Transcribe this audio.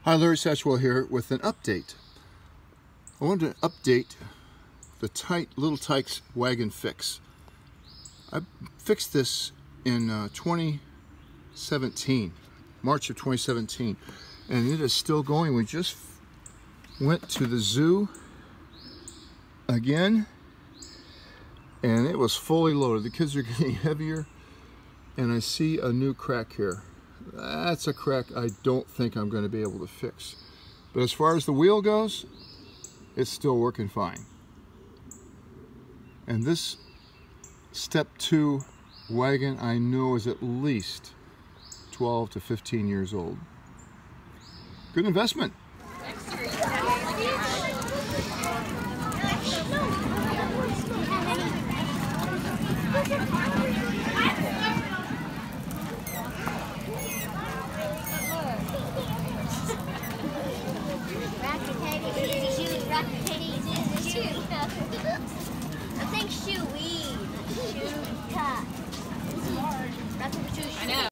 Hi, Larry Satchwell here with an update. I wanted to update the little Tykes wagon fix. I fixed this in 2017, March of 2017, and it is still going. We just went to the zoo again, and it was fully loaded. The kids are getting heavier, and I see a new crack here. That's a crack I don't think I'm going to be able to fix. But as far as the wheel goes, it's still working fine. And this step 2 wagon I know is at least 12 to 15 years old. Good investment. I think shoe weed.